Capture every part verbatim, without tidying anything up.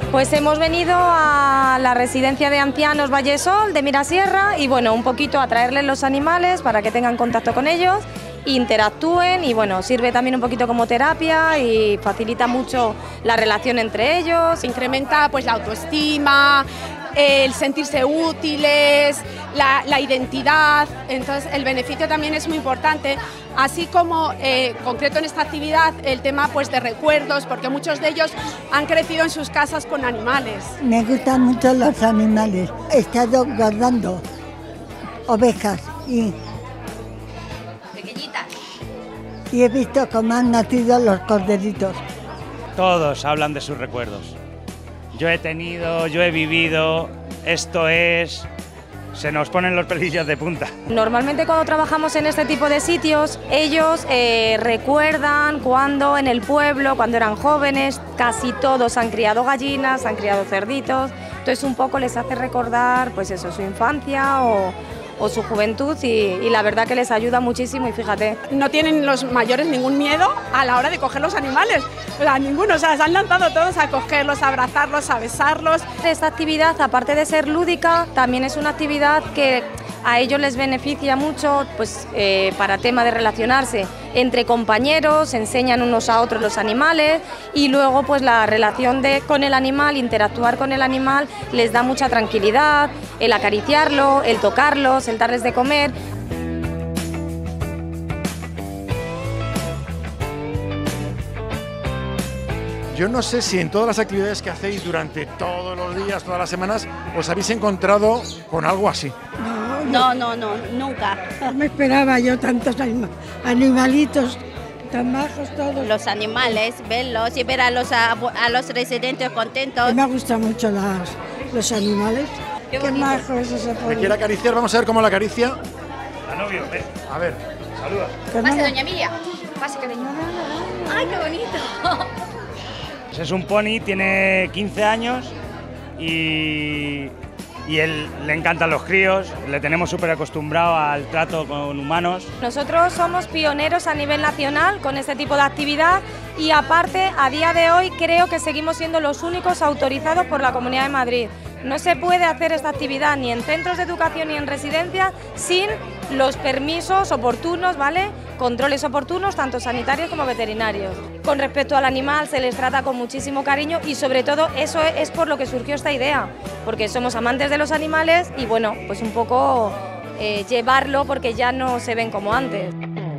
Pues hemos venido a la residencia de ancianos Vallesol de Mirasierra y bueno, un poquito a traerles los animales para que tengan contacto con ellos, interactúen y bueno, sirve también un poquito como terapia y facilita mucho la relación entre ellos. Incrementa pues la autoestima, el sentirse útiles, la, la identidad, entonces el beneficio también es muy importante, así como eh, concreto en esta actividad el tema pues de recuerdos, porque muchos de ellos han crecido en sus casas con animales. Me gustan mucho los animales, he estado guardando ovejas y, pequeñitas, y he visto cómo han nacido los corderitos. Todos hablan de sus recuerdos. Yo he tenido, yo he vivido, esto es... Se nos ponen los pelillos de punta. Normalmente cuando trabajamos en este tipo de sitios, ellos eh, recuerdan cuando en el pueblo, cuando eran jóvenes, casi todos han criado gallinas, han criado cerditos, entonces un poco les hace recordar pues eso, su infancia o, o su juventud y, y la verdad que les ayuda muchísimo y fíjate. No tienen los mayores ningún miedo a la hora de coger los animales, o sea, ninguno, o sea, se han lanzado todos a cogerlos, a abrazarlos, a besarlos. Esta actividad, aparte de ser lúdica, también es una actividad que a ellos les beneficia mucho pues, eh, para tema de relacionarse entre compañeros, enseñan unos a otros los animales y luego pues la relación de, con el animal, interactuar con el animal les da mucha tranquilidad, el acariciarlo, el tocarlos, el darles de comer. Yo no sé si en todas las actividades que hacéis durante todos los días, todas las semanas, os habéis encontrado con algo así. No, no, no, nunca. No me esperaba yo tantos anima animalitos tan majos todos. Los animales, verlos y ver a los, a, a los residentes contentos. Me gustan mucho las, los animales. Qué, Qué majo es ese ¿Me pobre. quiere acariciar? Vamos a ver cómo la acaricia. La novio, ven. A ver, saluda. Pase, doña Emilia. Pase, cariño. Ay, qué bonito. Es un pony, tiene quince años y, y él le encantan los críos, le tenemos súper acostumbrado al trato con humanos. Nosotros somos pioneros a nivel nacional con este tipo de actividad y aparte a día de hoy creo que seguimos siendo los únicos autorizados por la Comunidad de Madrid. No se puede hacer esta actividad ni en centros de educación ni en residencias sin los permisos oportunos, ¿vale? Controles oportunos, tanto sanitarios como veterinarios. Con respecto al animal se les trata con muchísimo cariño y sobre todo eso es por lo que surgió esta idea, porque somos amantes de los animales y bueno, pues un poco eh, llevarlo porque ya no se ven como antes.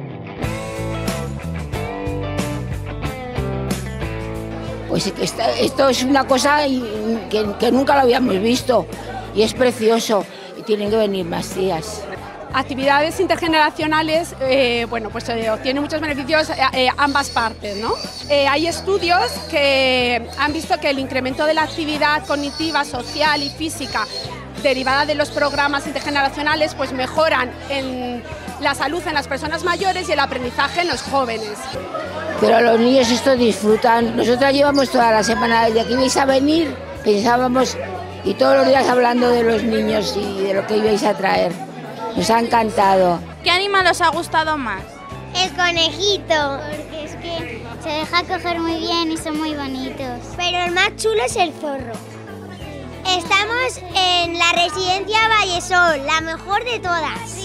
Pues esto, esto es una cosa que, que nunca lo habíamos visto y es precioso y tienen que venir más días. Actividades intergeneracionales, eh, bueno, pues eh, obtienen muchos beneficios eh, eh, ambas partes, ¿no? Eh, hay estudios que han visto que el incremento de la actividad cognitiva, social y física derivada de los programas intergeneracionales pues mejoran en la salud en las personas mayores y el aprendizaje en los jóvenes. Pero los niños esto disfrutan. Nosotras llevamos toda la semana desde que ibais a venir, pensábamos y todos los días hablando de los niños y de lo que ibais a traer. Nos ha encantado. ¿Qué animal os ha gustado más? El conejito, porque es que se deja coger muy bien y son muy bonitos. Pero el más chulo es el zorro. Estamos en la residencia Vallesol, la mejor de todas.